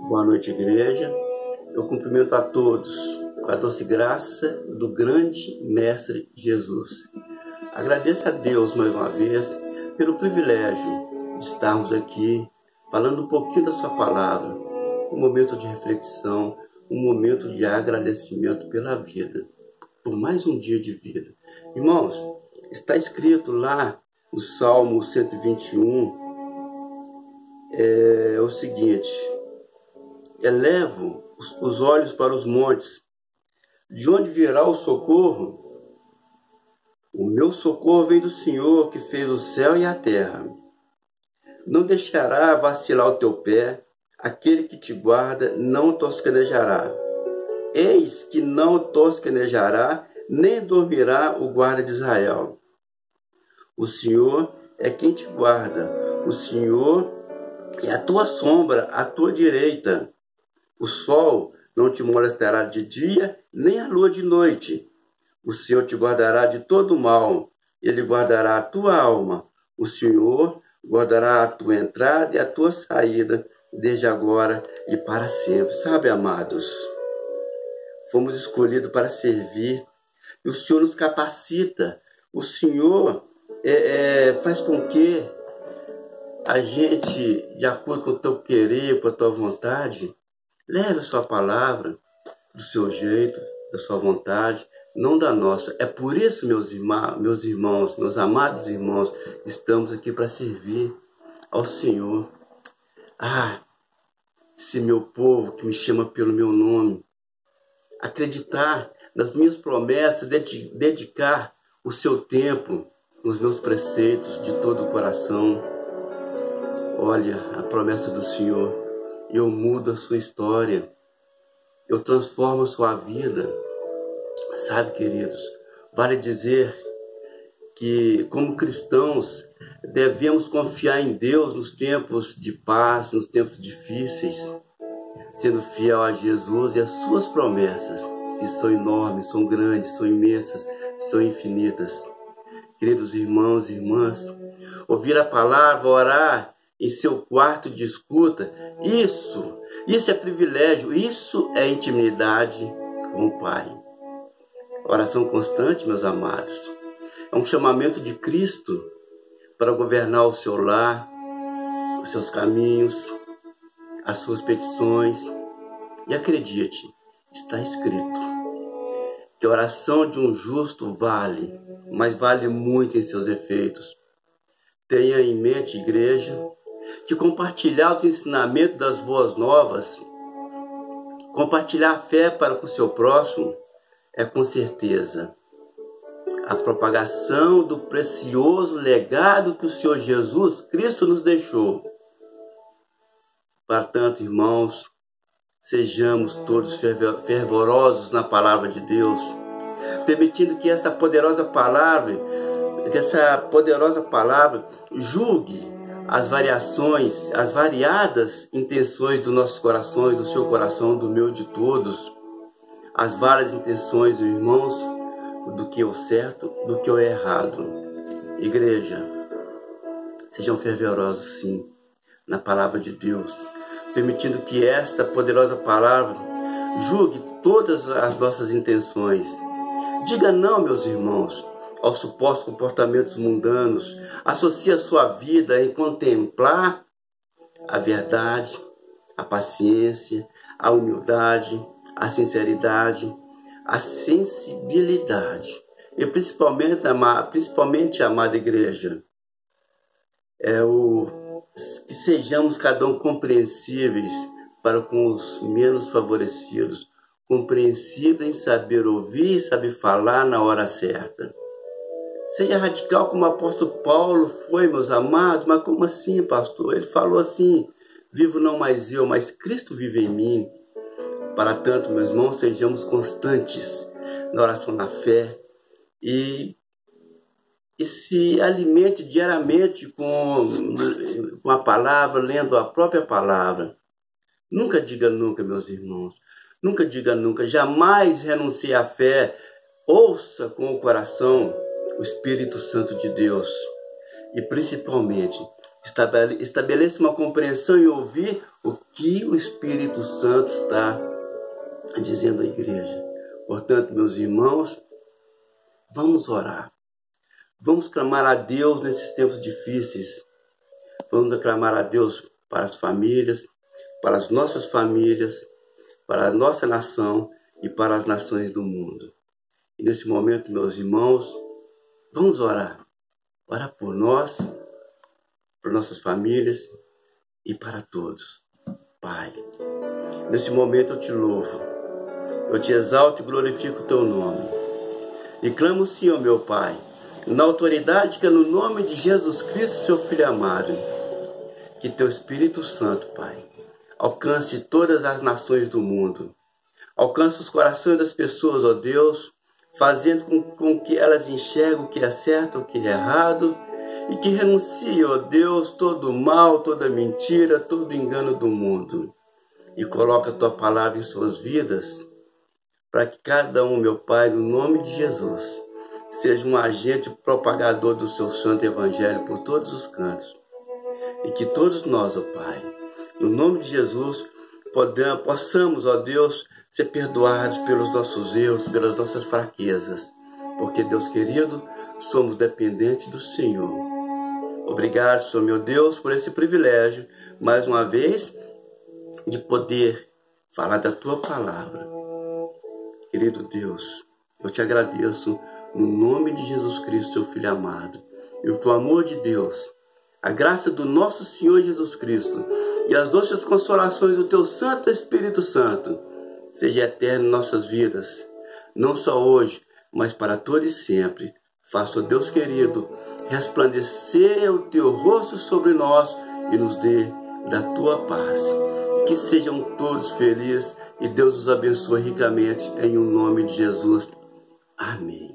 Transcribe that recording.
Boa noite, igreja. Eu cumprimento a todos com a doce graça do grande Mestre Jesus. Agradeço a Deus mais uma vez pelo privilégio de estarmos aqui falando um pouquinho da sua palavra, um momento de reflexão, um momento de agradecimento pela vida, por mais um dia de vida. Irmãos, está escrito lá no Salmo 121, o seguinte: elevo os olhos para os montes, de onde virá o socorro? O meu socorro vem do Senhor, que fez o céu e a terra. Não deixará vacilar o teu pé, aquele que te guarda não tosquenejará. Eis que não tosquenejará, nem dormirá o guarda de Israel. O Senhor é quem te guarda, o Senhor é a tua sombra, à tua direita. O sol não te molestará de dia, nem a lua de noite. O Senhor te guardará de todo mal, Ele guardará a tua alma. O Senhor guardará a tua entrada e a tua saída, desde agora e para sempre. Sabe, amados, fomos escolhidos para servir, e o Senhor nos capacita. O Senhor faz com que a gente, de acordo com o teu querer, com a tua vontade, leve a sua palavra do seu jeito, da sua vontade, não da nossa. É por isso, meus irmãos, meus amados irmãos, estamos aqui para servir ao Senhor. Se meu povo que me chama pelo meu nome acreditar nas minhas promessas, dedicar o seu tempo nos meus preceitos de todo o coração. Olha a promessa do Senhor: eu mudo a sua história, eu transformo a sua vida. Sabe, queridos, vale dizer que, como cristãos, devemos confiar em Deus nos tempos de paz, nos tempos difíceis, sendo fiel a Jesus e às suas promessas, que são enormes, são grandes, são imensas, são infinitas. Queridos irmãos e irmãs, ouvir a palavra, orar em seu quarto de escuta, isso é privilégio, isso é intimidade com o Pai. Oração constante, meus amados, é um chamamento de Cristo para governar o seu lar, os seus caminhos, as suas petições. E acredite, está escrito que a oração de um justo vale, mas vale muito em seus efeitos. Tenha em mente, igreja, que compartilhar os ensinamentos das boas novas, compartilhar a fé para com o seu próximo, é com certeza a propagação do precioso legado que o Senhor Jesus Cristo nos deixou. Portanto, irmãos, sejamos todos fervorosos na palavra de Deus, permitindo que essa poderosa palavra julgue as variações, as variadas intenções dos nossos corações, do seu coração, do meu, de todos, as várias intenções, irmãos, do que é o certo, do que é o errado. Igreja, sejam fervorosos sim na palavra de Deus, permitindo que esta poderosa palavra julgue todas as nossas intenções. Diga não, meus irmãos, aos supostos comportamentos mundanos. Associe a sua vida em contemplar a verdade, a paciência, a humildade, a sinceridade, a sensibilidade. E principalmente, amada igreja, que sejamos cada um compreensíveis para com os menos favorecidos, compreensíveis em saber ouvir e saber falar na hora certa. Seja radical como o apóstolo Paulo foi, meus amados. Mas como assim, pastor? Ele falou assim: vivo não mais eu, mas Cristo vive em mim. Para tanto, meus irmãos, sejamos constantes na oração na fé e se alimente diariamente com a palavra, lendo a própria palavra. Nunca diga nunca, meus irmãos. Nunca diga nunca. Jamais renuncie à fé. Ouça com o coração o Espírito Santo de Deus. E principalmente, Estabeleça uma compreensão e ouvir o que o Espírito Santo está dizendo à igreja. Portanto, meus irmãos, vamos orar. Vamos clamar a Deus nesses tempos difíceis. Vamos clamar a Deus para as famílias, para as nossas famílias, para a nossa nação e para as nações do mundo. E nesse momento, meus irmãos, vamos orar. Orar por nós, por nossas famílias e para todos. Pai, nesse momento eu te louvo, eu te exalto e glorifico o teu nome. E clamo, Senhor, meu Pai, na autoridade que é no nome de Jesus Cristo, seu Filho amado, que teu Espírito Santo, Pai, alcance todas as nações do mundo. Alcance os corações das pessoas, ó Deus, fazendo com que elas enxerguem o que é certo, o que é errado, e que renuncie, ó Deus, todo mal, toda mentira, todo engano do mundo. E coloca a tua palavra em suas vidas, para que cada um, meu Pai, no nome de Jesus, seja um agente propagador do seu santo evangelho por todos os cantos. E que todos nós, ó Pai, no nome de Jesus, possamos, ó Deus, ser perdoados pelos nossos erros, pelas nossas fraquezas. Porque, Deus querido, somos dependentes do Senhor. Obrigado, Senhor meu Deus, por esse privilégio, mais uma vez, de poder falar da Tua palavra. Querido Deus, eu te agradeço no nome de Jesus Cristo, Teu Filho amado. E o Teu amor de Deus, a graça do nosso Senhor Jesus Cristo e as doces consolações do Teu Santo Espírito Santo seja eterno em nossas vidas, não só hoje, mas para todo e sempre. Faça, Deus querido, resplandecer o Teu rosto sobre nós e nos dê da Tua paz. Que sejam todos felizes e Deus os abençoe ricamente em o nome de Jesus. Amém.